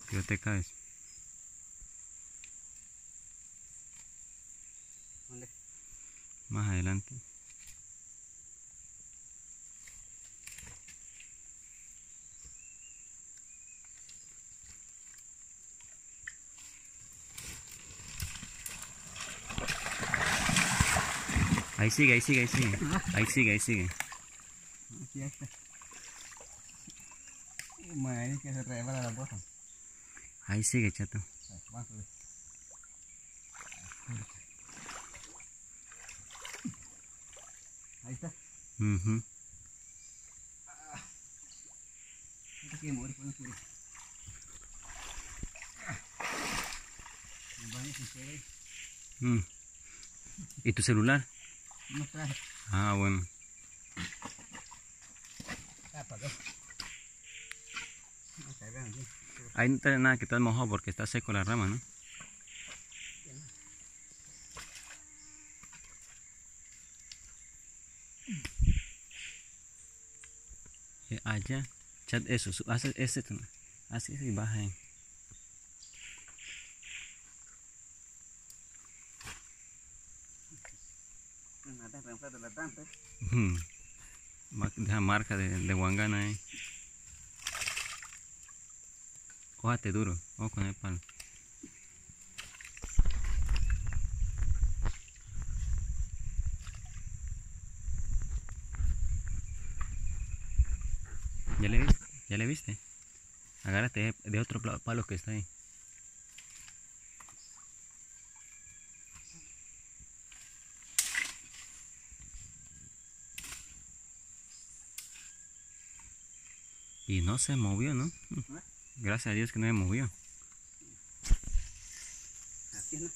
que no te caes. ¿Dónde? Más adelante. Ahí sigue, ahí sigue, ahí sigue. Ahí sigue, ahí sigue. Aquí está. Madre que se revela la bolsa. Ahí sigue, chato. Vamos a ver. Ahí está. Mhm. No te quiere mover, pues no quiere. El baño se puede. ¿Y tu celular? No traje. Ah, bueno. Para acá. No se vean bien. Ahí no tiene nada que estar mojado porque está seco la rama, ¿no? Allá. Chat, eso. Hace ese. Así y baja ahí. Nada, reemplazo de la tanta. Deja marca de guangana ahí. Cójate duro. Vamos con el palo. ¿Ya le viste? ¿Ya le viste? Agárrate de otro palo que está ahí. Y no se movió, ¿no? Gracias a Dios que no se movió. Aquí no.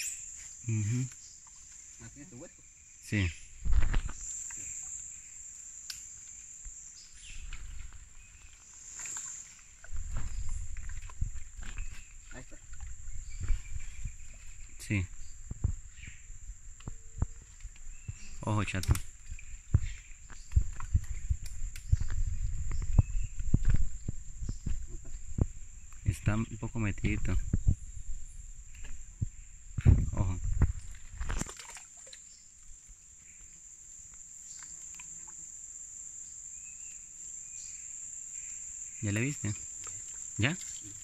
Aquí es tu hueco. Sí. Ahí está. Sí. Ojo, chato. Está un poco metidito. Ojo. ¿Ya le viste? ¿Ya?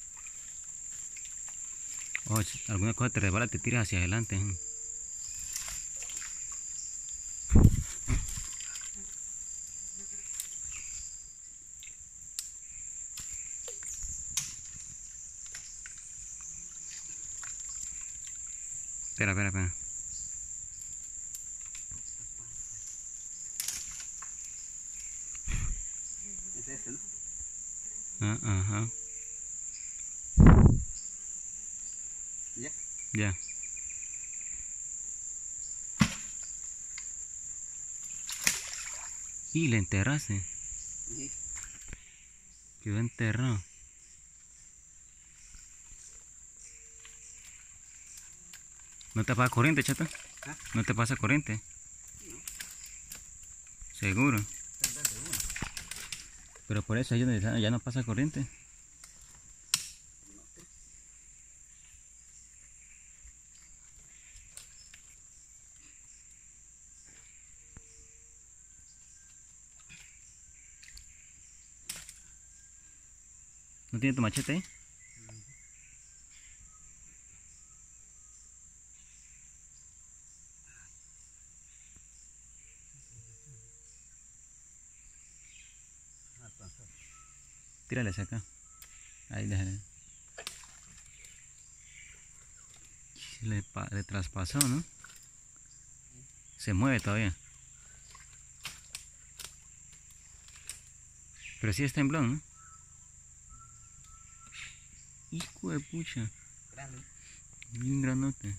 Ojo, alguna cosa te resbala, te tiras hacia adelante. Espera, espera, espera. Es este, ¿no? Ah, ajá. ¿Ya? Ya. Y le enterraste. Sí. Quedó enterrado. ¿No te pasa corriente, chato? ¿Ah? ¿No te pasa corriente? Seguro. Pero por eso ahí donde ya no pasa corriente. ¿No tiene tu machete ahí? Tírale hacia acá. Ahí déjale. Le traspasó, ¿no? Se mueve todavía. Pero sí es temblón, ¿no? Hijo de pucha. Grande. Bien granote.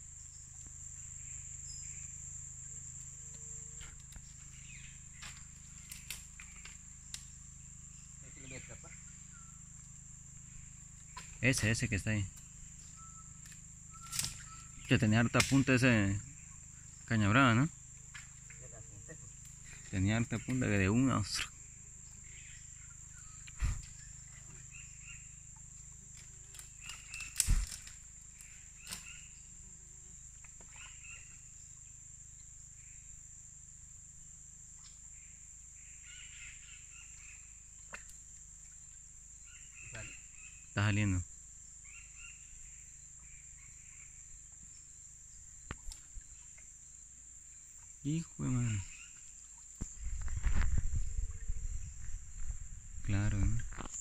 Aquí le voy a escapar. Ese que está ahí. Que tenía harta punta ese caña brava, ¿no? Ya la apunté, pues. Tenía harta punta que de una. Está saliendo. Hijo de madre. Claro, ¿no?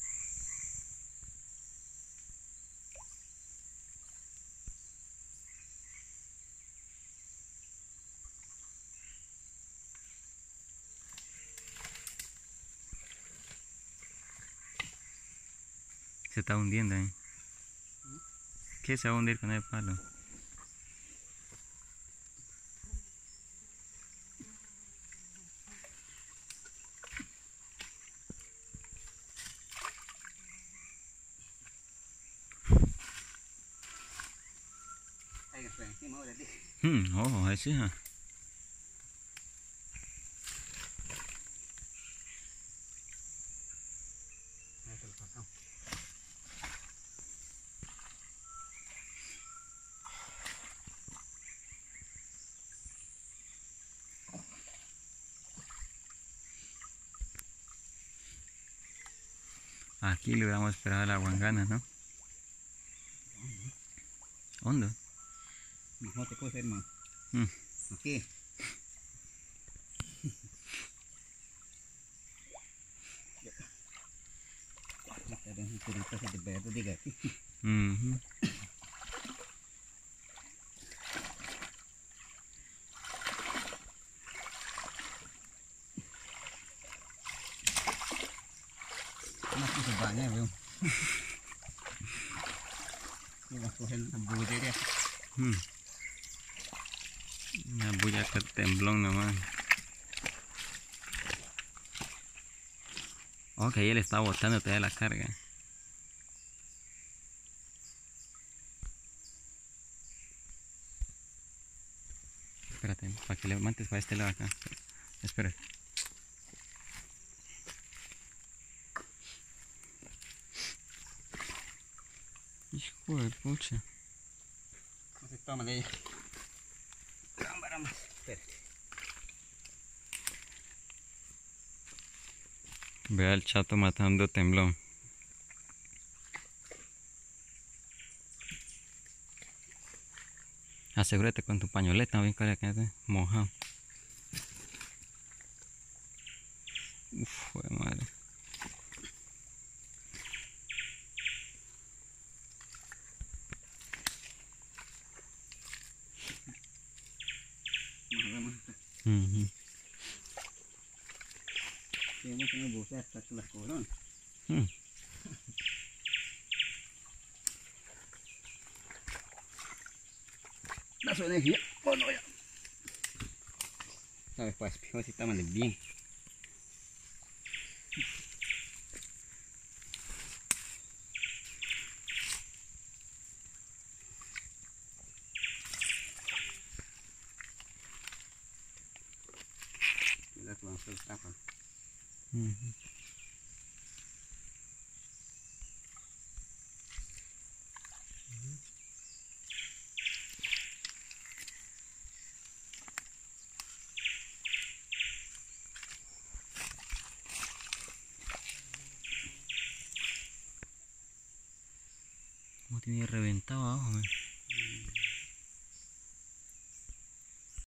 Se está hundiendo ahí. ¿Qué se va a hundir con el palo? Ahí está encima ahora, tío. Ojo, ahí sí, ¿eh? Ahí se lo sacamos. Aquí le hubiéramos esperado a la guangana, ¿no? ¿Hondo? No te puedes, hermano. Mm. Aquí. De verde, diga aquí. Ujú. No se baña, veo. Vamos a coger una budería. Una bulla que temblón nomás. Ok, él está botando todavía la carga. Espérate, para que levantes para este lado acá. Espera. Hijo de pucha. No se toma de ella. Caramba, espérate. Ve al chato matando temblón. Asegúrate con tu pañoleta, bien cara que esté mojado. Uf, de madre. Vamos. Ujú. Tenemos que buscar hasta las coronas. Mm. Da su energía. Bueno, ya. ¿Sabes? Pues, a ver si está mal bien. Mira, vamos a soltar. Ujú. Como tiene reventado abajo, man.